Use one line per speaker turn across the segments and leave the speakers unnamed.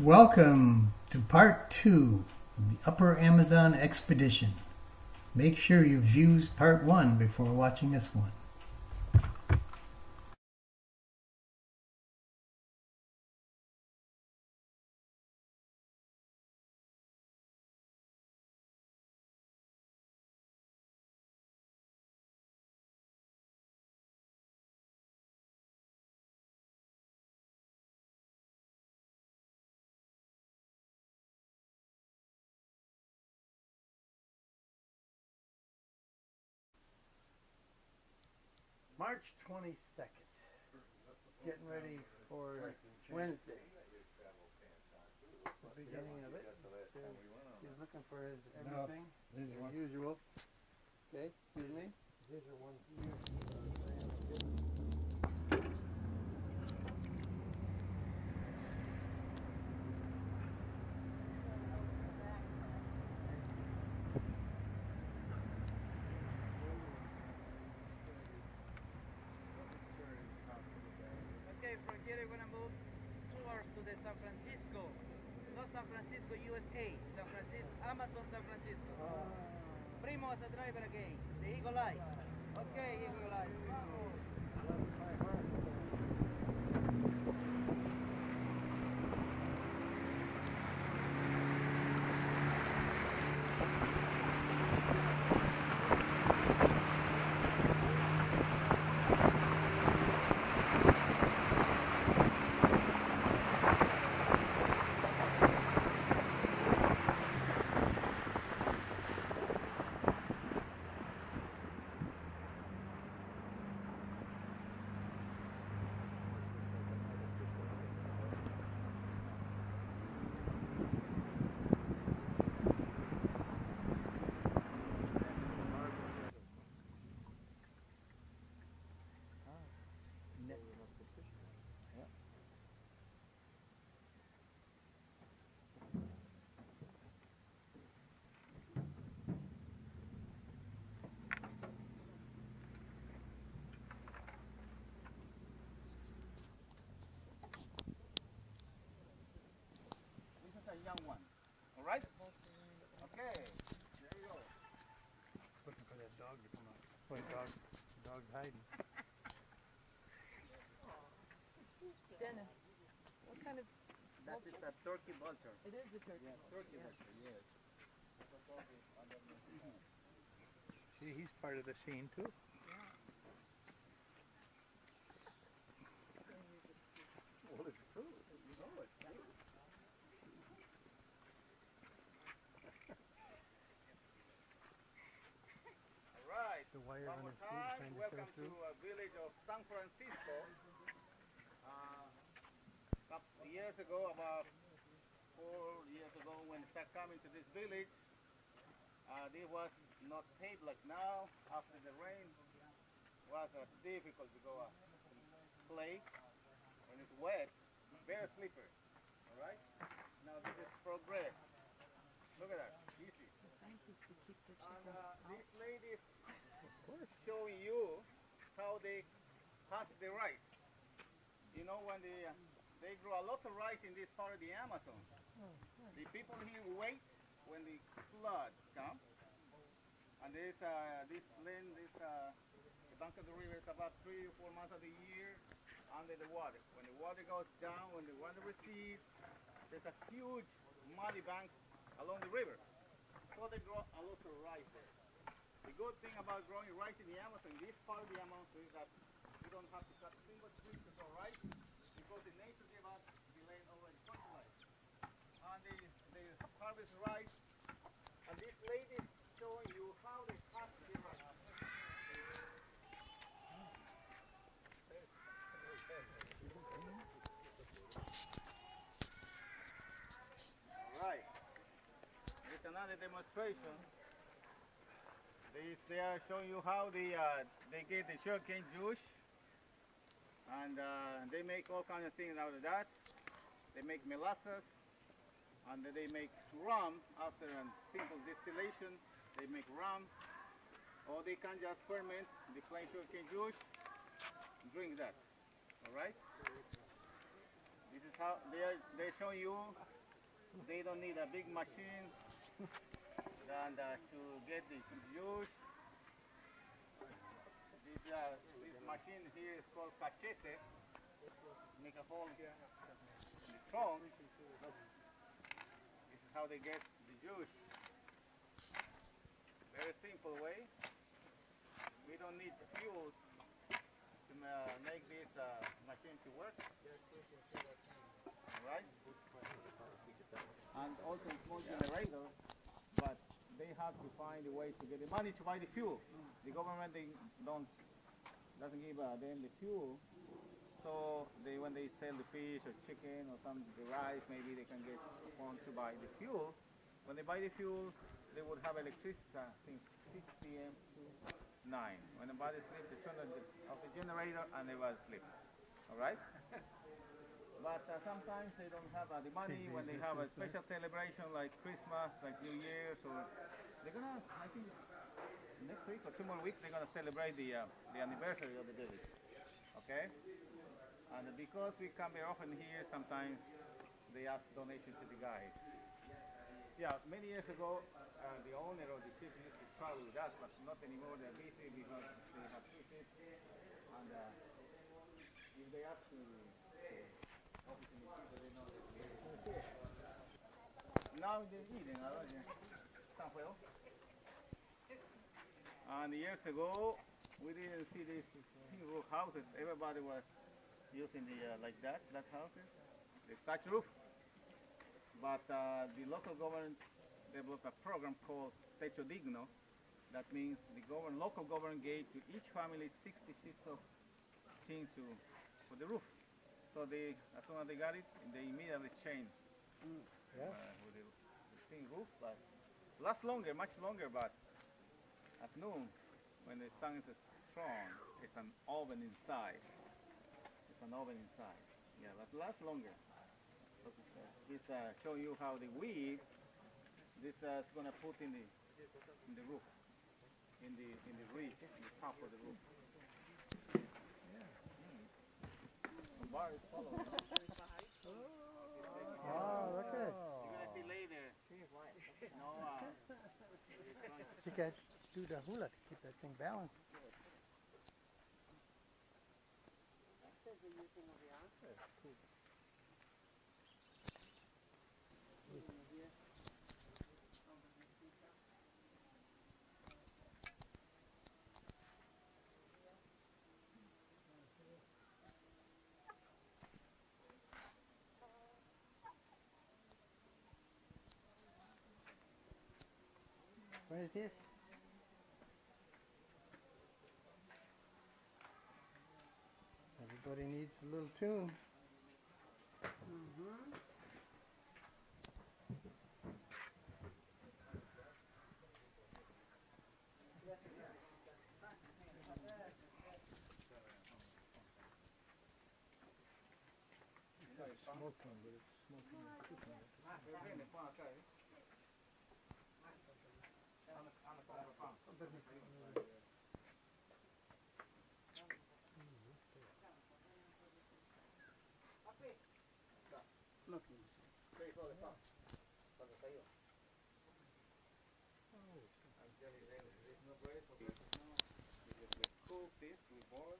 Welcome to part 2 of the Upper Amazon Expedition. Make sure you view part 1 before watching this one. March 22nd, getting ready for Wednesday. The beginning of it. He's looking for his everything, as usual. Okay, excuse me. These are ones
from here we're gonna move towards to the San Francisco, not San Francisco, USA, San Francisco, Amazon, San Francisco. Primo as a driver again, the Eagle Eye. Okay, Eagle Eye. Young one. All right? Okay. There you go.
looking for that dog to come out. What dog's hiding.
Dennis, what kind of
That is a turkey vulture.
It is a turkey.
Yeah, turkey vulture, yes.
See, he's part of the scene too.
Well, it's true. You know it's true.
All right.
The wire
One
on
more
his feet
time.
trying to
Welcome
show
to
through.
a village of San Francisco. Couple years ago, about 4 years ago, when I started coming to this village, this was not paved like now. After the rain, was difficult to go play. When it's wet, very slippery. All right. Now this is progress. Look at that, easy. And this lady is showing you how they pass the rice. You know, when they grow a lot of rice in this part of the Amazon. The people here wait when the flood comes. And there's this land, the bank of the river is about 3 or 4 months of the year under the water. When the water goes down, when the water recedes, there's a huge muddy bank along the river. So they grow a lot of rice there. The good thing about growing rice in the Amazon, this part of the Amazon, is that you don't have to cut single tree to grow rice, because the nature gives us the land already fertilized. And they harvest rice, and this lady is showing you how they harvest the rice. Alright, here's another demonstration. They are showing you how they get the sugarcane juice, and they make all kinds of things out of that. They make molasses, and they make rum after a simple distillation. They make rum, or they can just ferment the plain sugarcane juice, drink that. All right? This is how they show you they don't need a big machine than to get the juice. This machine here is called cachete. Make a hole in the trunk. This is how they get the juice. Very simple way. We don't need fuel to make this machine to work. Right? And also small generator, but they have to find a way to get the money to buy the fuel. The government doesn't give them the fuel, so when they sell the fish or chicken or the rice, maybe they can get funds to buy the fuel. When they buy the fuel, they would have electricity since 6 p.m. to 9. When everybody sleeps, they turn off the generator and everybody sleeps. All right? But sometimes they don't have the money when they have a special celebration like Christmas, like New Year's, or they're gonna, I think, next week or 2 more weeks, they're gonna celebrate the anniversary of the village. Okay? And because we come very often here, sometimes they ask donations to the guys. Yeah, many years ago, the owner of the ship used to travel with us, but not anymore. They're busy because they have 2 ships, and if they ask to obviously the people, they know that we're here. Now they're eating, San Juan. And years ago, we didn't see these roof houses. Everybody was using the like that houses, the thatch roof. But the local government developed a program called Techo Digno. That means the local government gave to each family 60 sheets of tin for the roof. So as soon as they got it, they immediately changed with the tin roof. But lasts longer, much longer. But at noon, when the sun is strong, it's an oven inside. It's an oven inside. Yeah, that lasts longer. This show you how the weed. This is gonna put in the roof, in the ridge, in the top of the roof. Some bar is following.
Oh, look at it.
You're gonna see later. No,
You got to do the hula to keep that thing balanced. What is this? Everybody needs a little tune. Smoking, but it's smoking and cooking.
smoking. We cook this, we boil,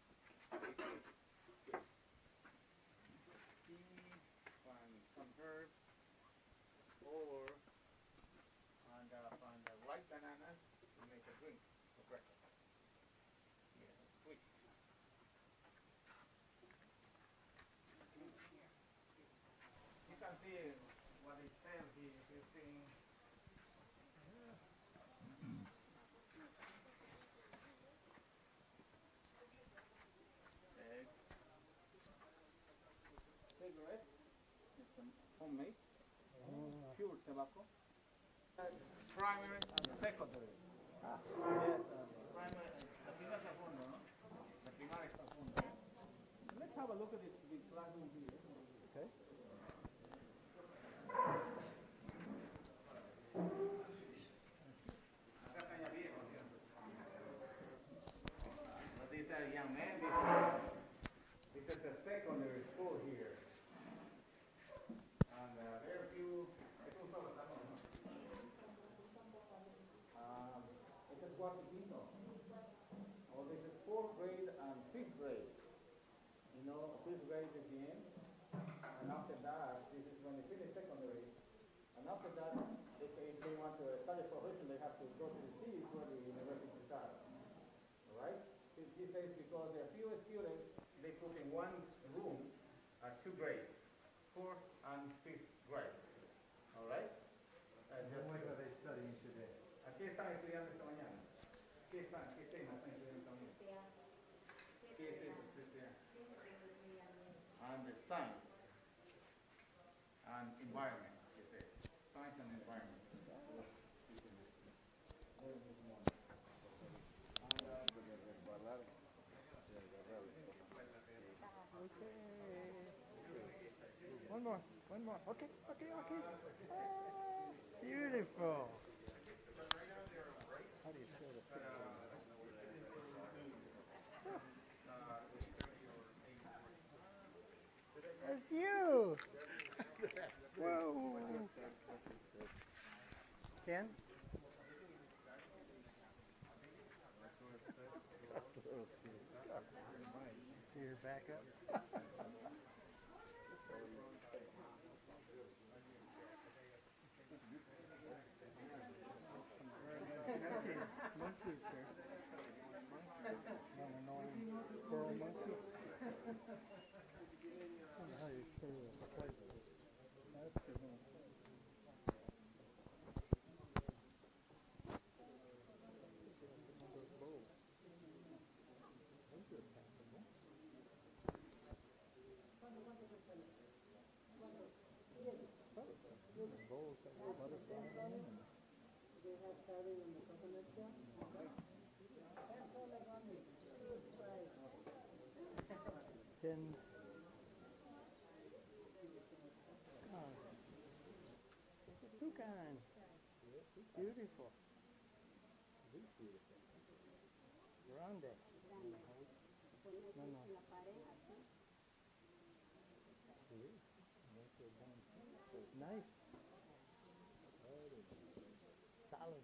tea and some herbs, or and ripe bananas to make a drink for breakfast. Yeah, sweet. You can see what it says here. If you see eggs, cigarette, it's homemade, pure tobacco. Primary and secondary. Yes, primary, la primera está al fondo, ¿no? La primaria está al fondo. Let's have a look at this classroom here.
Okay.
But these are young men. This is a secondary school here. cuarto y quinto. Oh, this is fourth grade and fifth grade. You know, fifth grade is the end. And after that, this is when they finish secondary. And after that, if they want to study profession, they have to go to the cities where the universities are. All right? This says because there are fewer students, they put in one room two grades, fourth and fifth grade. All right?
What are they studying today?
Aquí están estudiando esta mañana. ¿Qué temas están estudiando esta mañana? ¿Qué es eso que estudian? And the science and environment, it says. Science and environment.
One more. Okay. Beautiful. How do you show the picture? That's you. Whoa. Ken? See your back up? Monkeys there. An annoying squirrel monkey. I don't know how you play with the plate. That's good. Bowls that have butterfly in them.
They have carving in the coconut shell. That's all I wanted.
Ken. Oh. It's a toucan. Beautiful. Grande. No. Nice. Solid.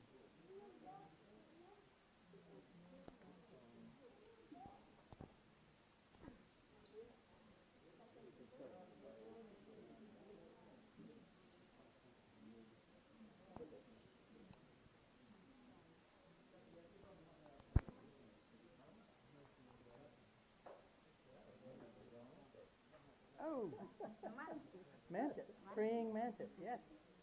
Oh, mantis, praying mantis, yes.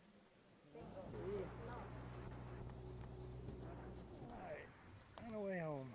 All right, on the way home.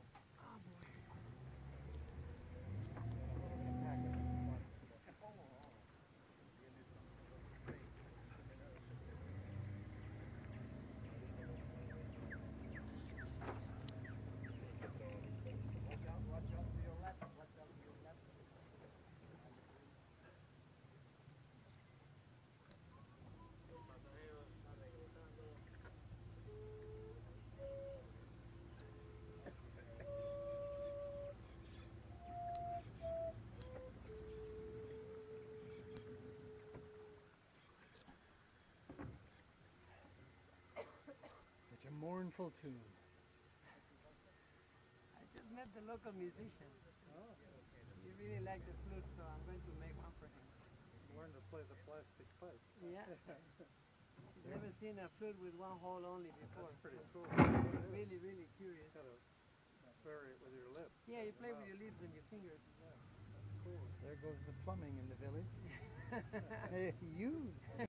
Such a mournful tune.
I just met the local musician. Oh. He really liked the flute, so I'm going to make one for him.
Learn to play the plastic pipe.
Yeah. He's never seen a flute with one hole only before.
That's pretty cool.
Really, really curious.
Gotta vary it with your lips.
Yeah, you play with your lips and your fingers.
Cool.
There goes the plumbing in the village. Hey, you.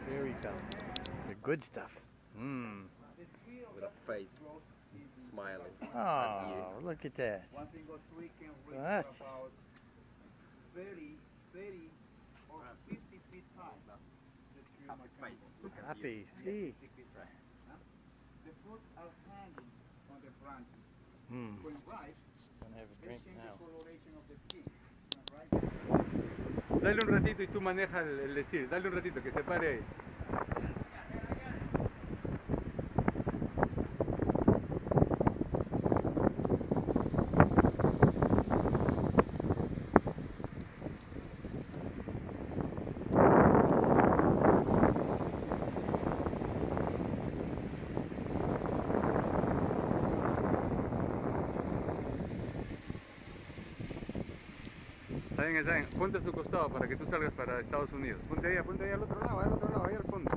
Here we come. The good stuff. Mmm.
With a face smiling.
Oh, look at that.
One single tree can reach
That's
about 30 or 50 feet high. The tree
Happy
can
face.
go.
happy. See?
The fruits are hanging on the branches.
Mmm.
When ripe,
Gonna have a
they
drink
change
now.
the coloration of the skin. When ripe,
Dale un ratito y tú manejas el estilo. Dale un ratito que se pare ahí. Está bien. Ponte a su costado para que tú salgas para Estados Unidos. Ponte ahí al otro lado, ahí al fondo.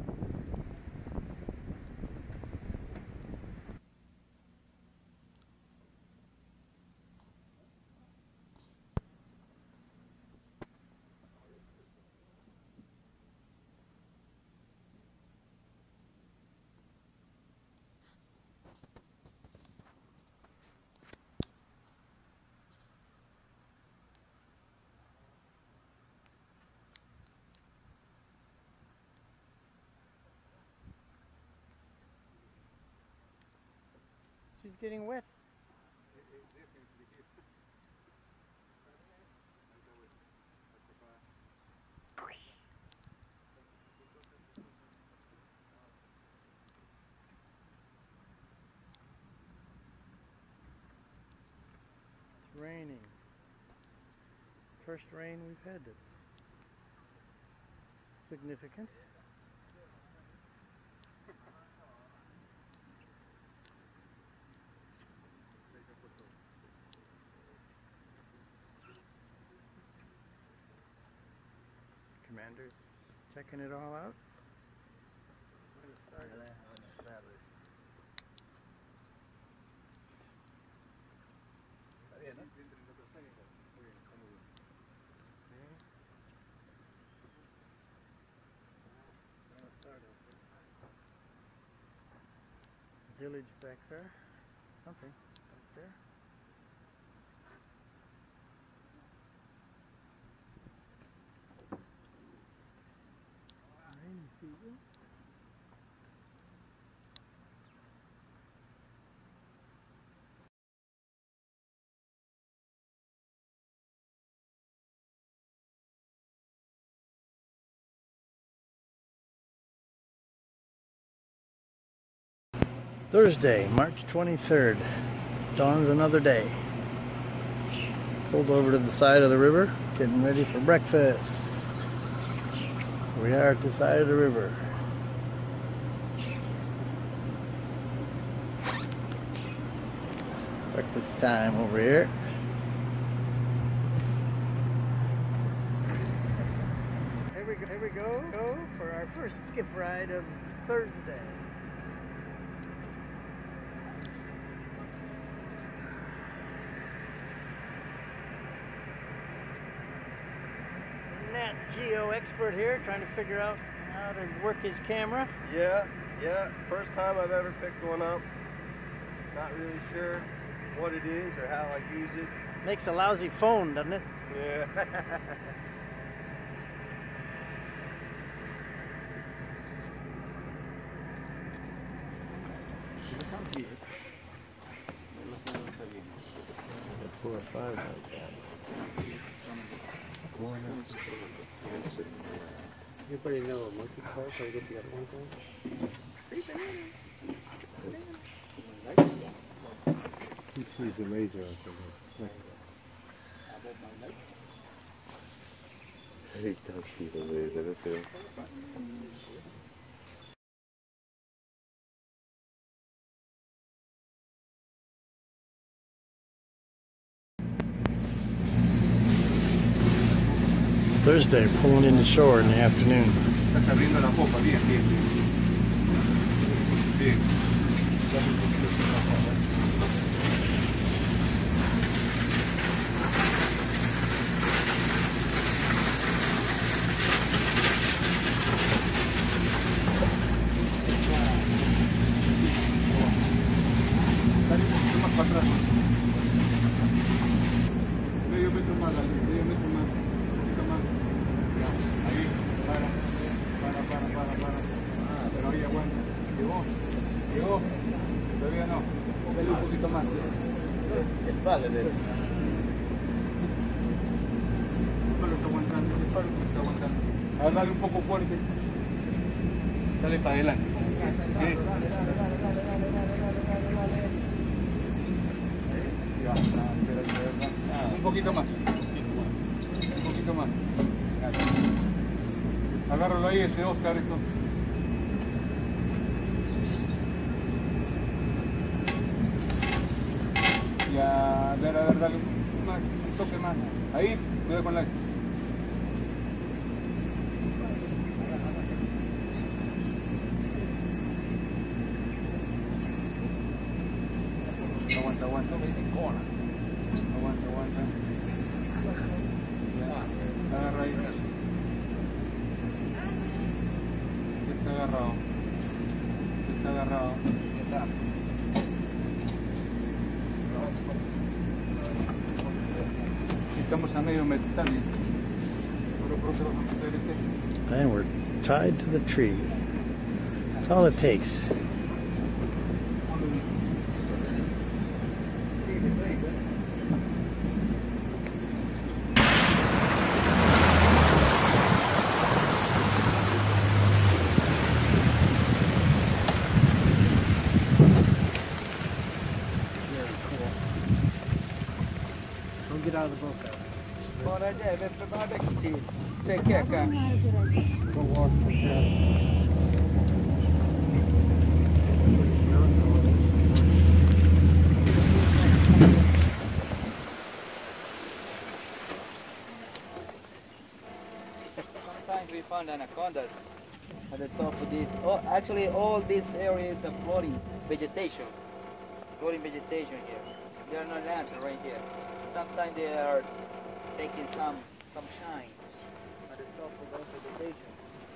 She's getting wet. It's raining. First rain we've had that's significant. Commander's checking it all out. Village back there. Something back there. Rainy season. Thursday, March 23rd. Dawns another day. Pulled over to the side of the river, getting ready for breakfast. We are at the side of the river. Breakfast time over here. Here we go for our first skiff ride of Thursday. Nat Geo expert here, trying to figure out how to work his camera.
Yeah. First time I've ever picked one up. Not really sure what it is or how I use it.
Makes a lousy phone, doesn't it?
Yeah.
Four or five like that.
Anybody know a monkey car? Can I get the other one going? He sees the laser out there.
He does see the laser, too.
Thursday, pulling into shore in the afternoon.
Estás abriendo la popa, bien. ¿Llegó? Todavía no. Dale un poquito más.
El padre de él.
El palo está aguantando, el palo está aguantando. A ver, dale un poco fuerte. Dale para adelante. ¿Sí? Ya, espera. Un poquito más. Un poquito más. Agárralo ahí, Oscar, esto. Ya, a ver, dale un toque más. Ahí, cuidado con la... Aguanta. Aguanta. Ya, agarra ahí. Está agarrado. Estamos a medio metal.
And we're tied to the tree. That's all it takes.
Get out of the boat, guys.
Bora, Jay, vai preparar aqui. Check here, cara.
Go walk.
Sometimes we find anacondas at the top of this. Oh, actually, all this area is a floating vegetation. Floating vegetation here. There are no lands right here. Sometimes they are taking some shine at the top of the vegetation.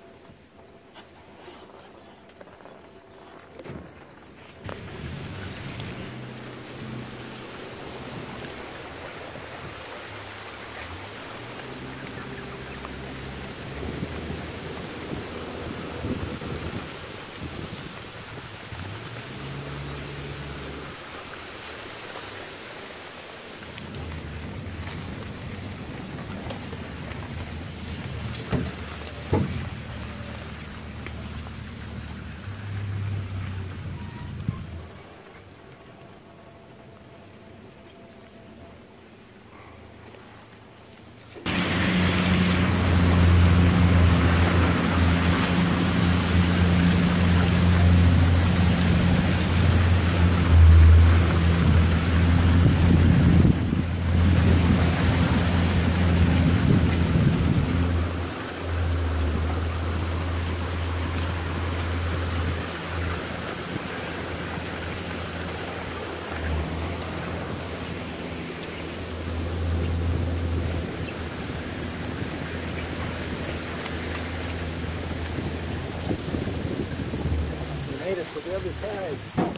Made it to the other side.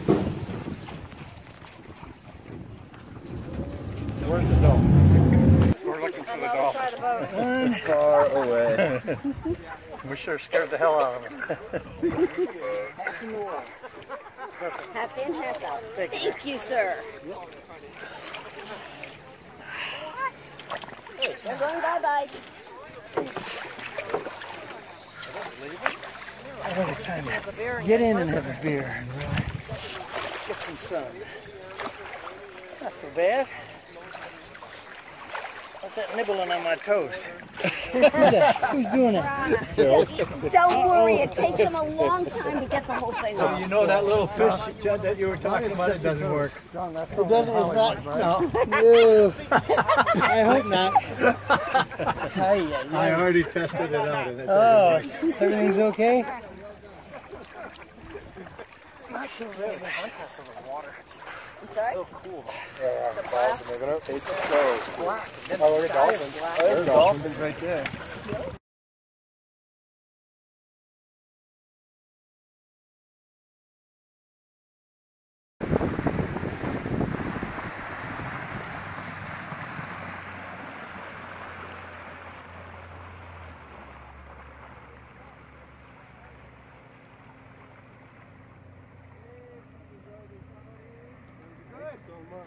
Where's the dolphin?
We're looking for the dolphin.
Far away.
We sure scared the hell out of him.
Half in, half out. Thank you, sir. I'm going bye-bye.
I think it's time to get in and have a beer and relax. Get some sun. Not so bad. What's that nibbling on my toes? Who's doing it?
Don't worry, it takes them a long time to get the whole thing
So
off.
you know that little fish, Judd, that you were talking about, it doesn't work.
It doesn't, no. I hope not.
I already tested it out. And it
Oh,
doesn't work.
everything's okay?
I'm sorry?
It's so cool.
Oh, look at dolphins. There's dolphins right there.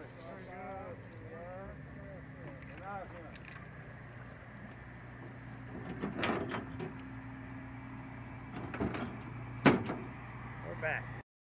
We're back.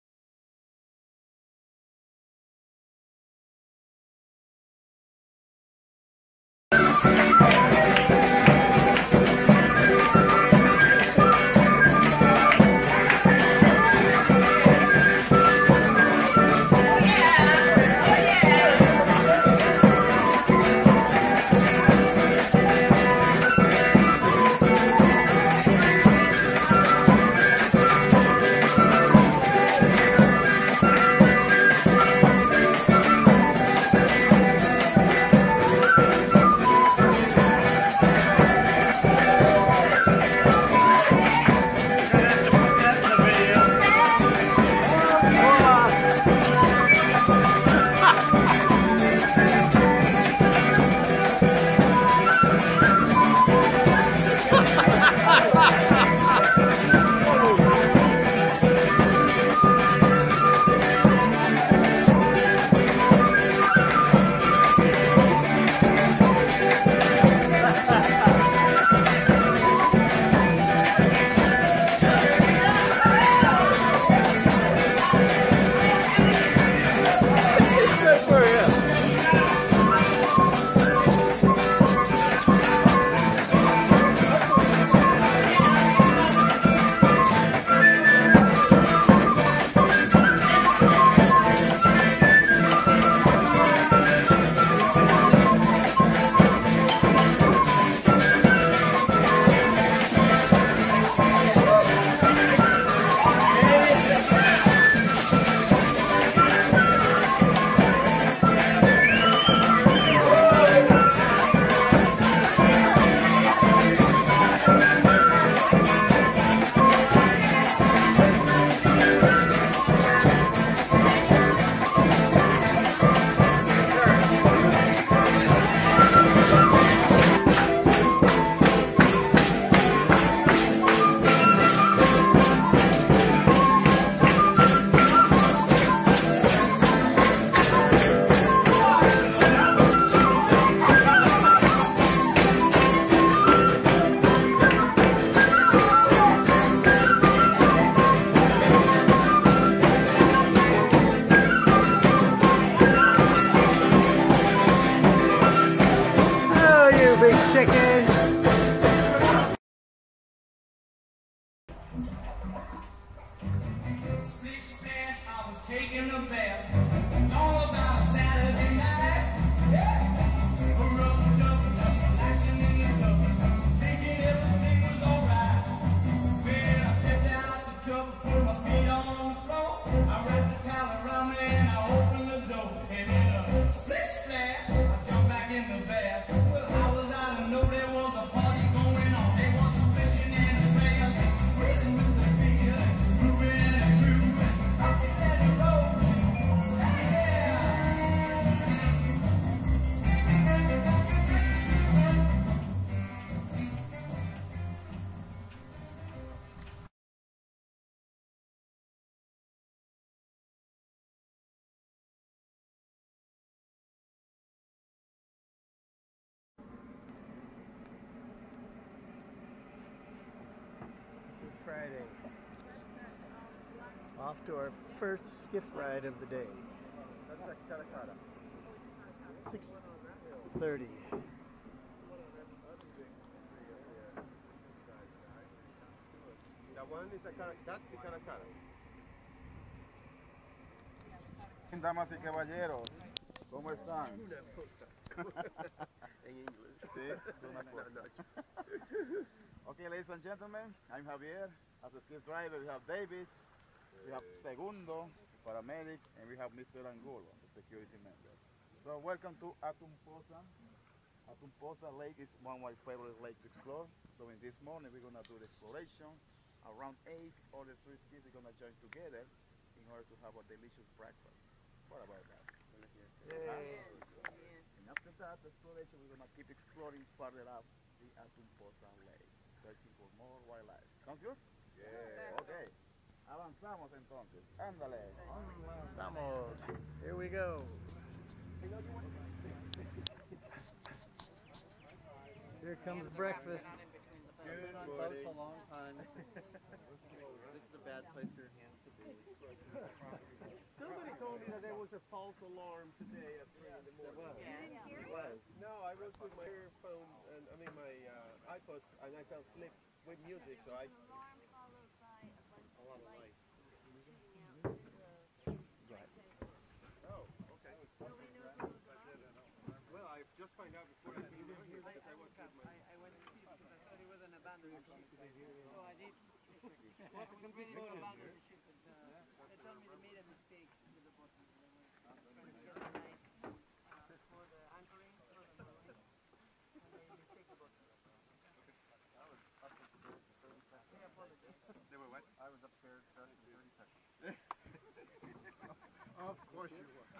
Friday. Off to our first skiff ride of the day. 6:30.
That one is a cara, that's the cara.
Damas y caballeros, ¿cómo están?
In English.
Sí, okay, ladies and gentlemen, I'm Javier. As a skiff driver, we have Davis, we have Segundo, paramedic, and we have Mr. Angulo, the security member. So welcome to Atumposa. Atumposa Lake is one of my favorite lakes to explore. So in this morning, we're going to do the exploration. Around 8 other three skiffs are going to join together in order to have a delicious breakfast. What about that?
Yay.
And after that exploration, we're going to keep exploring further up the Atumposa Lake, searching for more wildlife. Sounds good? Yeah. Okay. Avanzamos entonces. Ándale.
Vamos. Here we go. Here comes breakfast.
Good
On
morning.
post a long time. This is a bad place for your hands to be.
Somebody told me that there was a false alarm today at 3 in the morning. No, I was with my earphone and my iPod, and I fell asleep with music, so I. A lot of light. Right. Oh, okay. Well, I just found out before I came down here because I was with my.
I went to see because I thought it was an abandoned ship. So I did. Well, completely abandoned the ship. They told me they made a mistake with the button. They were trying to get the knife for the anchoring, for the mooring, and they mistake the button. They apologize.
They were what? I was upstairs just in 30 seconds. Of course you were.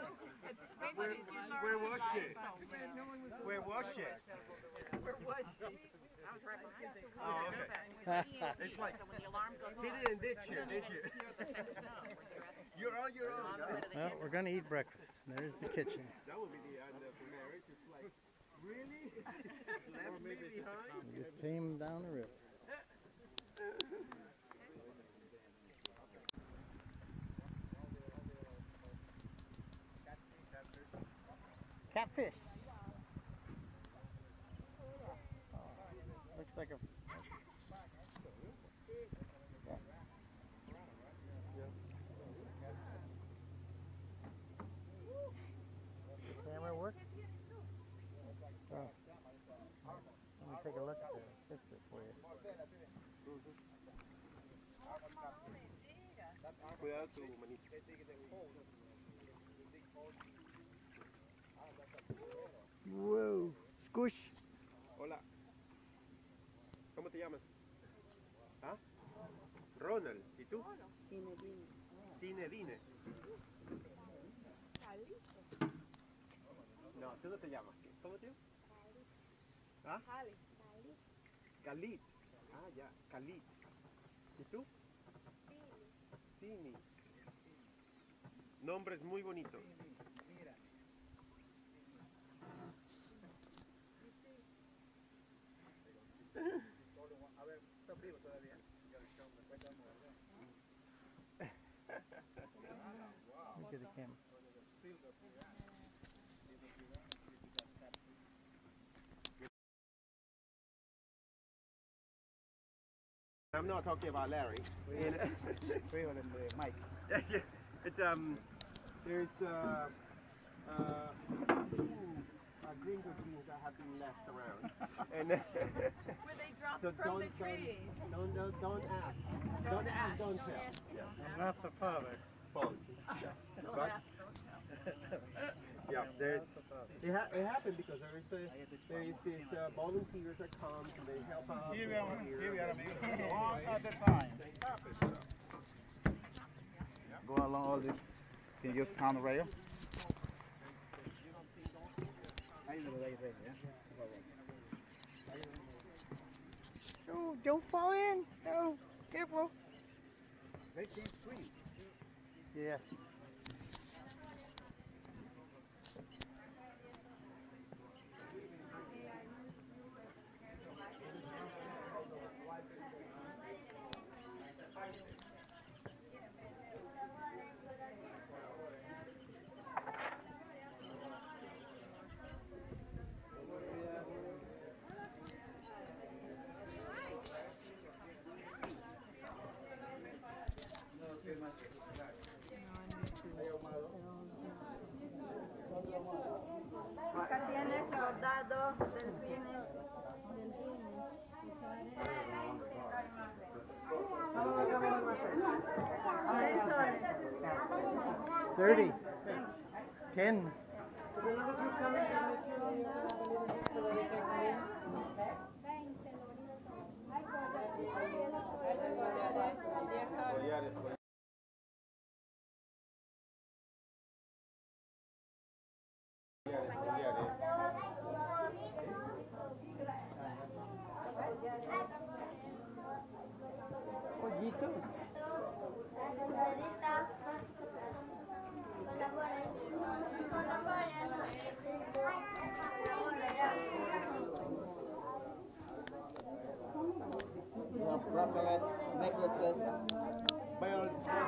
Where was she? Where was she?
Where was she? I was right behind you.
Oh, okay. It's like,
When the alarm goes
he didn't ditch you, did you? You're on your own.
Well, we're going to eat breakfast. There's the kitchen.
That would be the end of the marriage. It's like, really? Left me behind?
We just came down the river. Catfish. Oh, looks like a. Camera work? Oh. Let me take a look at the picture for you.
Cuidado tu manito.
Whoa, squish.
Hola. ¿Cómo te llamas? ¿Ah? Ronald. ¿Y tú? Zinedine. No, tú no te llamas. ¿Cómo te llamas? ¿Ah? Khalid. Ah, ya. Khalid. ¿Y tú? Tini. Nombres muy bonitos.
A ver, está frío todavía.
Look at the camera.
I'm not talking about Larry.
Mike.
It's there's gringo jeans that have been left around, and
Where they dropped
so
from the tree.
don't ask, don't tell.
I'm not the father.
But, yeah, there's it happened because there is these volunteers that come and they help out.
Here we are, amigos. One at a time. Go along all this. Can you just count the rail?
Oh, don't fall in. No, careful.
They can't swim.
Yeah.
Acá tienes bordados, delfines. $10.
30. 10. Pollitos.
Colaboren.
bracelets, necklaces, belts.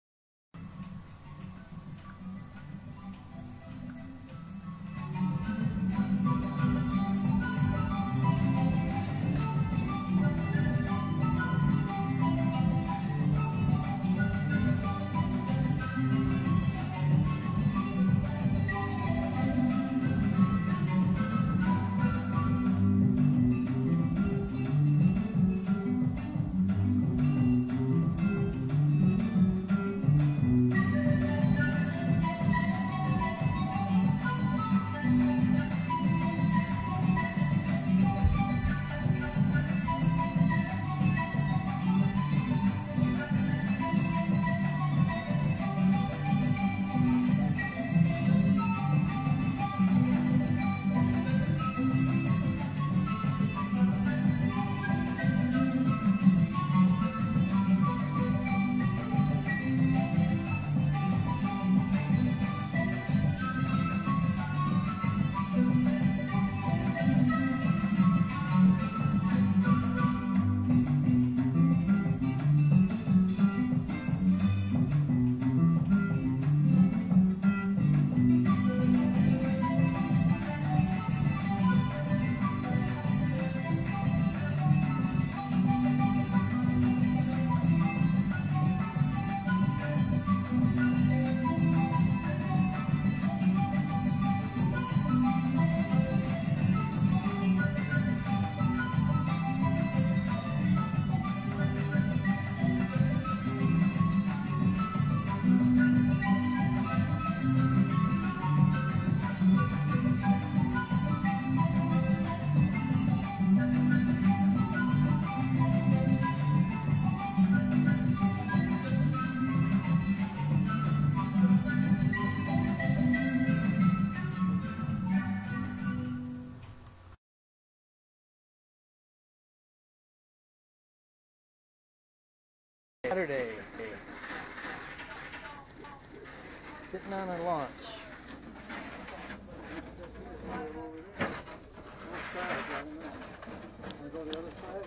Saturday. Sitting on a launch.
Wanna go the other side?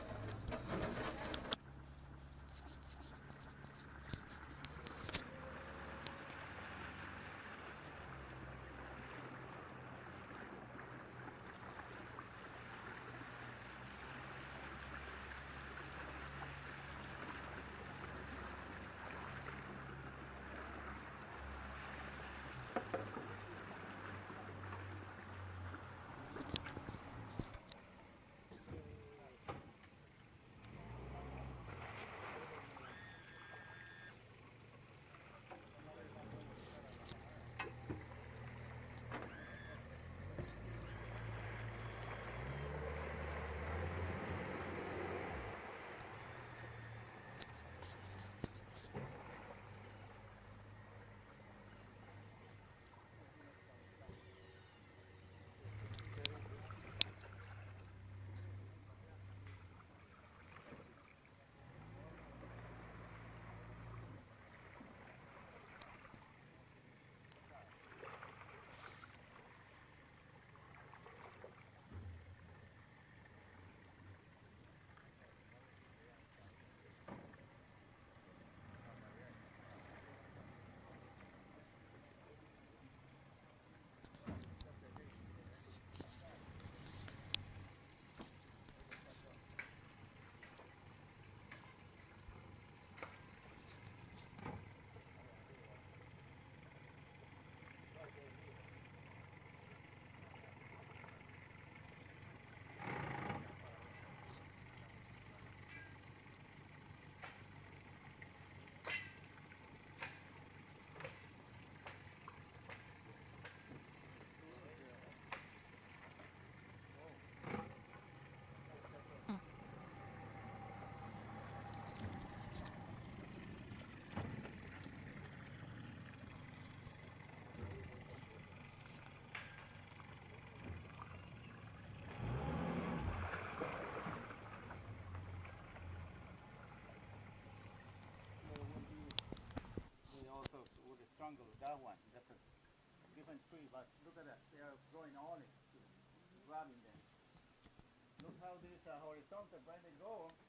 jungle, that one. That's a different tree, but look at that. They are growing on it, grabbing them. Look how these horizontal branches go, and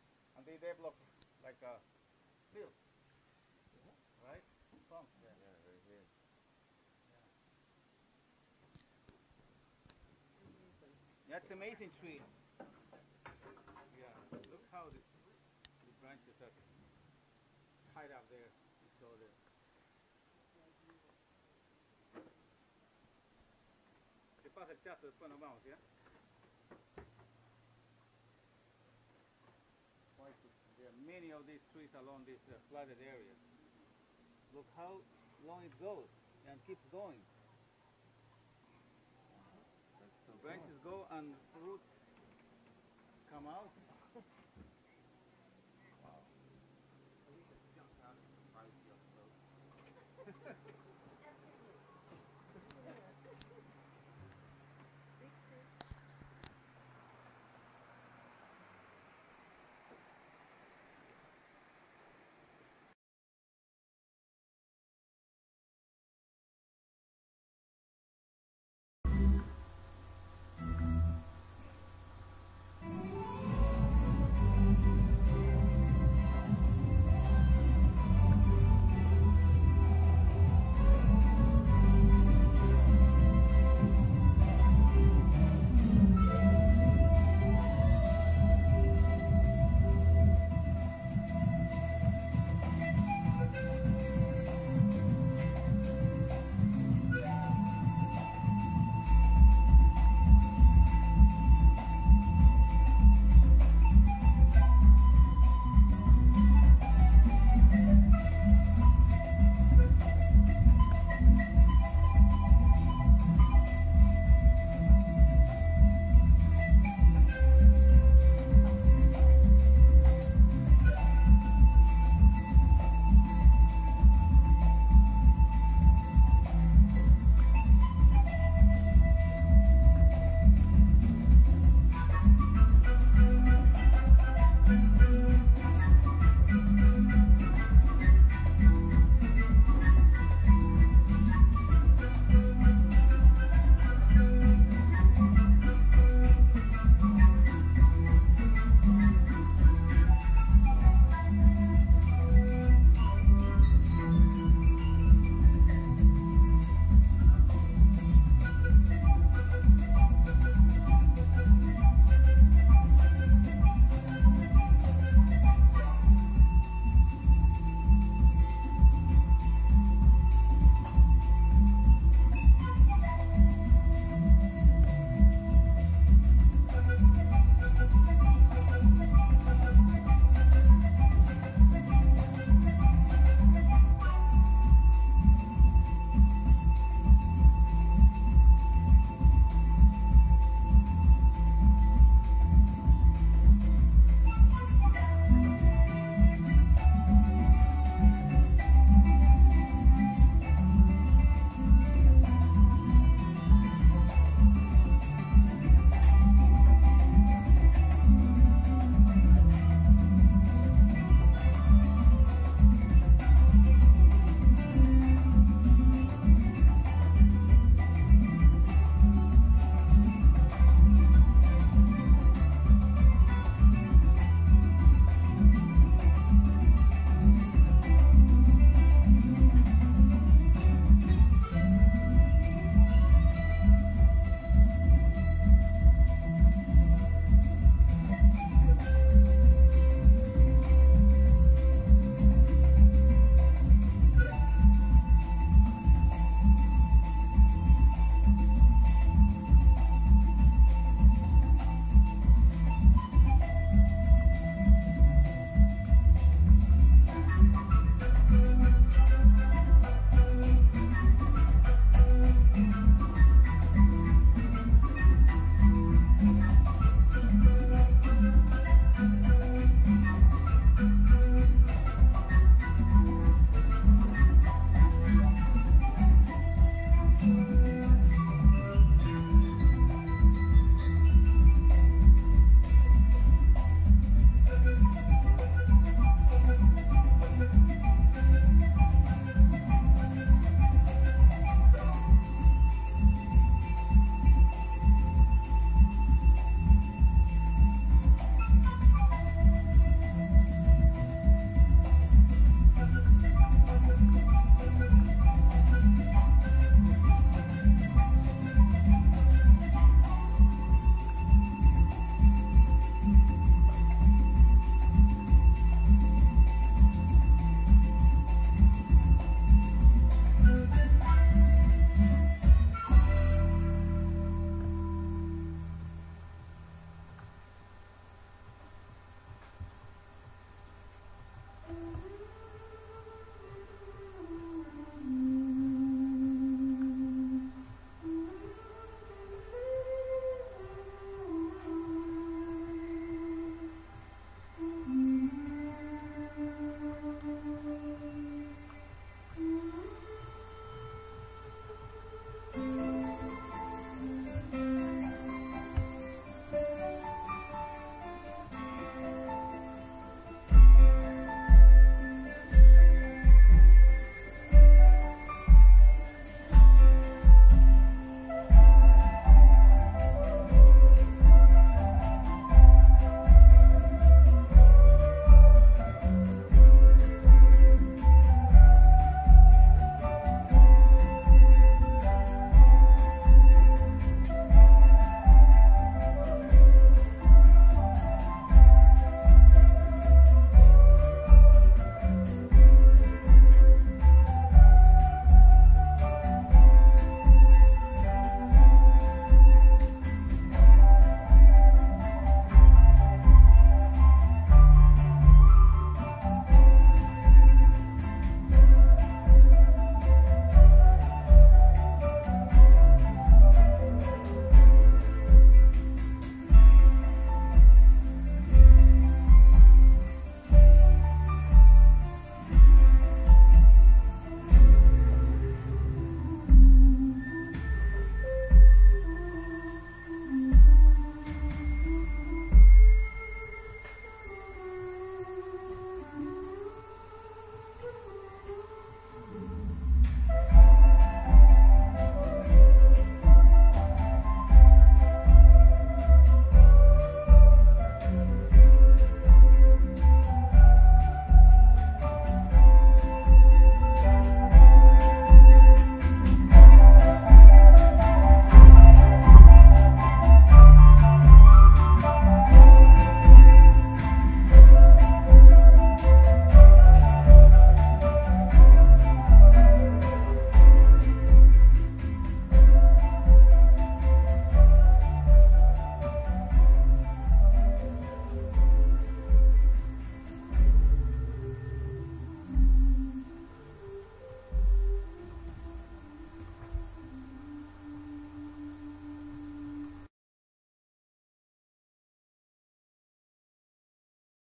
and they develop like a field, right? Trunk.
Yeah, right here.
That's amazing tree. Yeah, look how the branches are tied up there. So the ¿Qué pasa el chato? Después nos vamos, ¿ya? There are many of these trees along these flooded areas. Look how long it goes and keeps going. So branches go and roots come out.